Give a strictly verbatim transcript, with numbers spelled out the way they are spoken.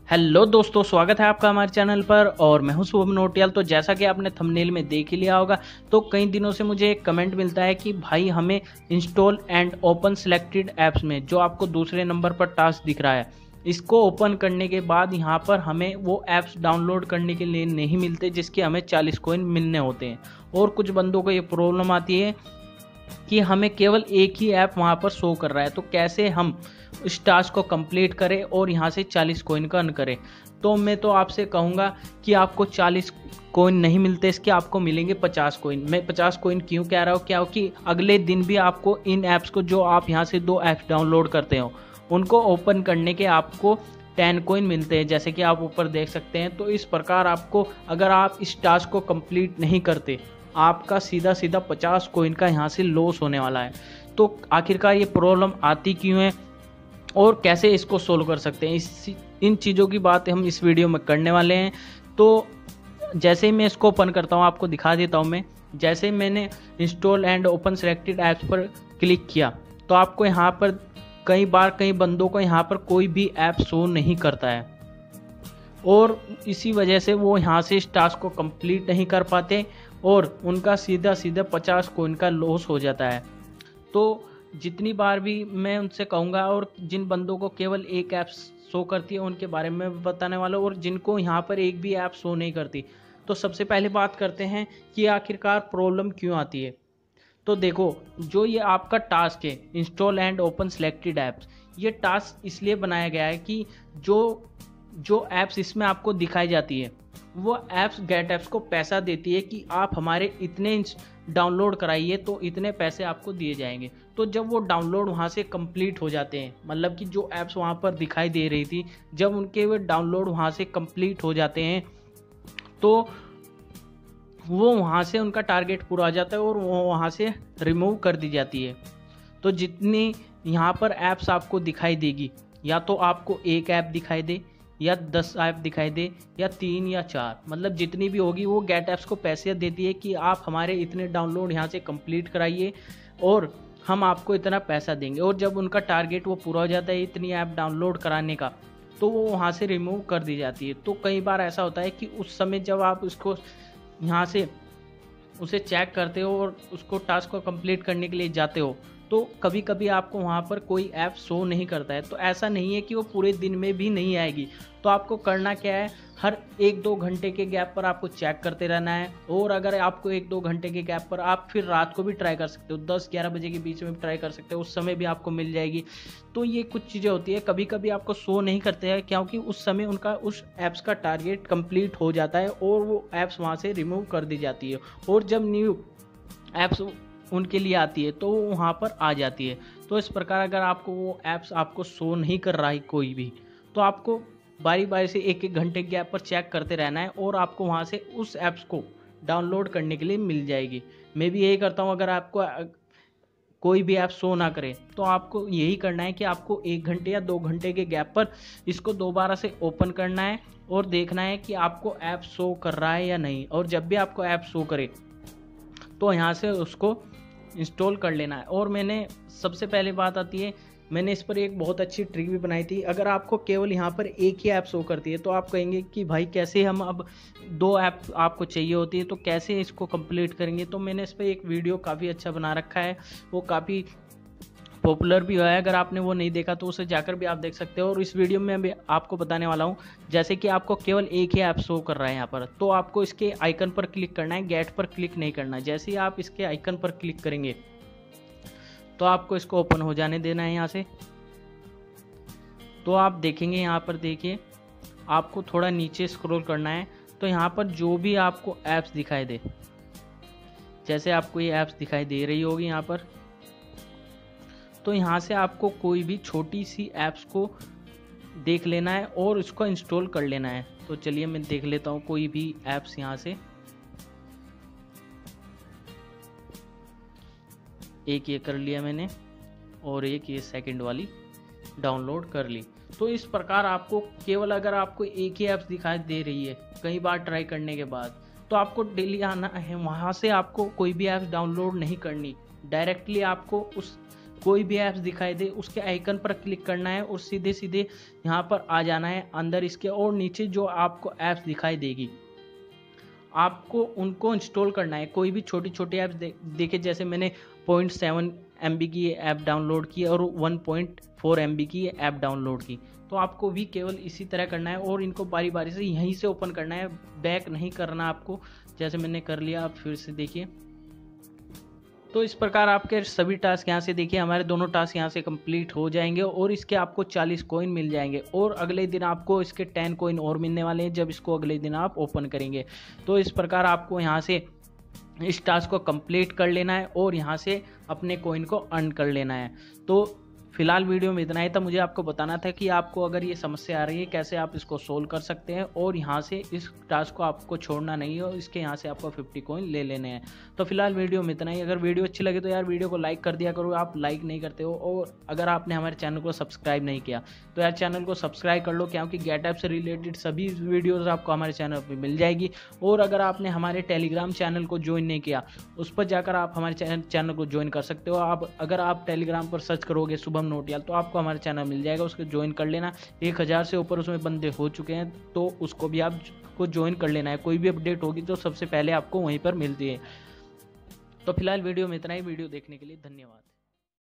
Hello दोस्तों, स्वागत है आपका हमारे चैनल पर और मैं हूं शुभम नोटियाल। तो जैसा कि आपने थंबनेल में देख ही लिया होगा, तो कई दिनों से मुझे एक कमेंट मिलता है कि भाई हमें install and open selected apps में जो आपको दूसरे नंबर पर टास्क दिख रहा है, इसको ओपन करने के बाद यहाँ पर हमें वो ऐप्स डाउनलोड करने के लिए नहीं मिलते जिसके हमें चालीस कॉइन मिलने होते हैं। और कुछ बंदों को ये प्रॉब्लम आती है कि हमें केवल एक ही ऐप वहाँ पर शो कर रहा है, तो कैसे हम इस टास्क को कंप्लीट करें और यहाँ से चालीस कॉइन का अर्न करें। तो मैं तो आपसे कहूँगा कि आपको चालीस कॉइन नहीं मिलते, इसके आपको मिलेंगे पचास कॉइन। मैं पचास कॉइन क्यों कह रहा हूँ, क्या हो कि अगले दिन भी आपको इन ऐप्स को, जो आप यहाँ से दो ऐप्स डाउनलोड करते हो, उनको ओपन करने के आपको टेन कॉइन मिलते हैं, जैसे कि आप ऊपर देख सकते हैं। तो इस प्रकार आपको, अगर आप इस टास्क को कंप्लीट नहीं करते, आपका सीधा सीधा पचास कॉइन का यहाँ से लॉस होने वाला है। तो आखिरकार ये प्रॉब्लम आती क्यों है और कैसे इसको सोल्व कर सकते हैं, इस इन चीज़ों की बात हम इस वीडियो में करने वाले हैं। तो जैसे ही मैं इसको ओपन करता हूँ, आपको दिखा देता हूँ। मैं जैसे ही मैंने install and open selected apps पर क्लिक किया, तो आपको यहाँ पर कई बार कई बंदों को यहाँ पर कोई भी ऐप शो नहीं करता है और इसी वजह से वो यहाँ से इस टास्क को कंप्लीट नहीं कर पाते और उनका सीधा सीधा पचास कॉइन का लॉस हो जाता है। तो जितनी बार भी मैं उनसे कहूँगा, और जिन बंदों को केवल एक ऐप शो करती है उनके बारे में बताने वाला हूँ, और जिनको यहाँ पर एक भी ऐप शो नहीं करती। तो सबसे पहले बात करते हैं कि आखिरकार प्रॉब्लम क्यों आती है। तो देखो, जो ये आपका टास्क है install and open selected apps, ये टास्क इसलिए बनाया गया है कि जो जो ऐप्स इसमें आपको दिखाई जाती है, वो ऐप्स गेट ऐप्स को पैसा देती है कि आप हमारे इतने डाउनलोड कराइए तो इतने पैसे आपको दिए जाएंगे। तो जब वो डाउनलोड वहाँ से कंप्लीट हो जाते हैं, मतलब कि जो ऐप्स वहाँ पर दिखाई दे रही थी, जब उनके वो डाउनलोड वहाँ से कंप्लीट हो जाते हैं, तो वो वहाँ से उनका टारगेट पूरा हो जाता है और वो वहाँ से रिमूव कर दी जाती है। तो जितनी यहाँ पर ऐप्स आपको दिखाई देगी, या तो आपको एक ऐप दिखाई दे, या दस ऐप दिखाई दे, या तीन या चार, मतलब जितनी भी होगी, वो गेट ऐप्स को पैसे देती है कि आप हमारे इतने डाउनलोड यहाँ से कंप्लीट कराइए और हम आपको इतना पैसा देंगे। और जब उनका टारगेट वो पूरा हो जाता है इतनी ऐप डाउनलोड कराने का, तो वो वहाँ से रिमूव कर दी जाती है। तो कई बार ऐसा होता है कि उस समय जब आप उसको यहाँ से उसे चेक करते हो और उसको टास्क को कंप्लीट करने के लिए जाते हो, तो कभी कभी आपको वहाँ पर कोई ऐप शो नहीं करता है। तो ऐसा नहीं है कि वो पूरे दिन में भी नहीं आएगी। तो आपको करना क्या है, हर एक दो घंटे के गैप पर आपको चेक करते रहना है। और अगर आपको एक दो घंटे के गैप पर, आप फिर रात को भी ट्राई कर सकते हो, दस ग्यारह बजे के बीच में भी ट्राई कर सकते हो, उस समय भी आपको मिल जाएगी। तो ये कुछ चीज़ें होती है, कभी कभी आपको शो नहीं करते हैं क्योंकि उस समय उनका उस ऐप्स का टारगेट कंप्लीट हो जाता है और वो ऐप्स वहाँ से रिमूव कर दी जाती है। और जब न्यू ऐप्स उनके लिए आती है तो वो वहाँ पर आ जाती है। तो इस प्रकार अगर आपको वो ऐप्स आपको शो नहीं कर रहा है कोई भी, तो आपको बारी बारी से एक एक घंटे के गैप पर चेक करते रहना है और आपको वहाँ से उस ऐप्स को डाउनलोड करने के लिए मिल जाएगी। मैं भी यही करता हूँ। अगर आपको कोई भी ऐप शो ना करे, तो आपको यही करना है कि आपको एक घंटे या दो घंटे के गैप पर इसको दोबारा से ओपन करना है और देखना है कि आपको ऐप शो कर रहा है या नहीं। और जब भी आपको ऐप शो करे, तो यहाँ से उसको इंस्टॉल कर लेना है। और मैंने सबसे पहले बात आती है, मैंने इस पर एक बहुत अच्छी ट्रिक भी बनाई थी। अगर आपको केवल यहाँ पर एक ही ऐप शो करती है, तो आप कहेंगे कि भाई कैसे हम, अब दो ऐप आपको चाहिए होती है तो कैसे इसको कंप्लीट करेंगे। तो मैंने इस पर एक वीडियो काफ़ी अच्छा बना रखा है, वो काफ़ी पॉपुलर भी हुआ है। अगर आपने वो नहीं देखा तो उसे जाकर भी आप देख सकते हो। और इस वीडियो में मैं आपको बताने वाला हूँ, जैसे कि आपको केवल एक ही ऐप शो कर रहा है यहाँ पर, तो आपको इसके आइकन पर क्लिक करना है, गेट पर क्लिक नहीं करना है। जैसे ही आप इसके आइकन पर क्लिक करेंगे, तो आपको इसको ओपन हो जाने देना है यहाँ से। तो आप देखेंगे यहाँ पर, देखिए आपको थोड़ा नीचे स्क्रॉल करना है। तो यहाँ पर जो भी आपको ऐप्स दिखाई दे, जैसे आपको ये ऐप्स दिखाई दे रही होगी यहाँ पर, तो यहाँ से आपको कोई भी छोटी सी ऐप्स को देख लेना है और इसको इंस्टॉल कर लेना है। तो चलिए मैं देख लेता हूँ कोई भी ऐप्स यहाँ से। एक ये कर लिया मैंने और एक ये सेकंड वाली डाउनलोड कर ली। तो इस प्रकार आपको केवल, अगर आपको एक ही ऐप्स दिखाई दे रही है कई बार ट्राई करने के बाद, तो आपको डेली आना है, वहाँ से आपको कोई भी ऐप्स डाउनलोड नहीं करनी। डायरेक्टली आपको उस कोई भी ऐप्स दिखाई दे उसके आइकन पर क्लिक करना है और सीधे सीधे यहाँ पर आ जाना है अंदर इसके, और नीचे जो आपको ऐप्स दिखाई देगी आपको उनको इंस्टॉल करना है। कोई भी छोटी छोटी ऐप्स दे, देखे जैसे मैंने पॉइंट सेवन एम बी की ऐप डाउनलोड की और one point four M B की ऐप डाउनलोड की, तो आपको भी केवल इसी तरह करना है और इनको बारी बारी से यहीं से ओपन करना है, बैक नहीं करना आपको। जैसे मैंने कर लिया, आप फिर से देखिए। तो इस प्रकार आपके सभी टास्क यहाँ से देखिए हमारे दोनों टास्क यहाँ से कंप्लीट हो जाएंगे और इसके आपको चालीस कॉइन मिल जाएंगे और अगले दिन आपको इसके टेन कॉइन और मिलने वाले हैं जब इसको अगले दिन आप ओपन करेंगे। तो इस प्रकार आपको यहाँ से इस टास्क को कंप्लीट कर लेना है और यहाँ से अपने कॉइन को अर्न कर लेना है। तो फिलहाल वीडियो में इतना ही था। मुझे आपको बताना था कि आपको अगर ये समस्या आ रही है कैसे आप इसको सोल्व कर सकते हैं और यहाँ से इस टास्क को आपको छोड़ना नहीं है और इसके यहाँ से आपको फिफ्टी कॉइन ले लेने हैं। तो फिलहाल वीडियो में इतना ही। अगर वीडियो अच्छी लगे तो यार वीडियो को लाइक कर दिया करो, आप लाइक नहीं करते हो। और अगर आपने हमारे चैनल को सब्सक्राइब नहीं किया तो यार चैनल को सब्सक्राइब कर लो, क्योंकि गेट ऐप से रिलेटेड सभी वीडियोज़ आपको हमारे चैनल पर मिल जाएगी। और अगर आपने हमारे टेलीग्राम चैनल को ज्वाइन नहीं किया उस पर जाकर आप हमारे चैनल को ज्वाइन कर सकते हो। आप अगर आप टेलीग्राम पर सर्च करोगे शुभम नोटियाल तो आपको हमारे चैनल मिल जाएगा, उसको ज्वाइन कर लेना। एक हज़ार से ऊपर उसमें बंदे हो चुके हैं तो उसको भी आपको ज्वाइन कर लेना है। कोई भी अपडेट होगी तो सबसे पहले आपको वहीं पर मिलती है। तो फिलहाल वीडियो में इतना ही। वीडियो देखने के लिए धन्यवाद।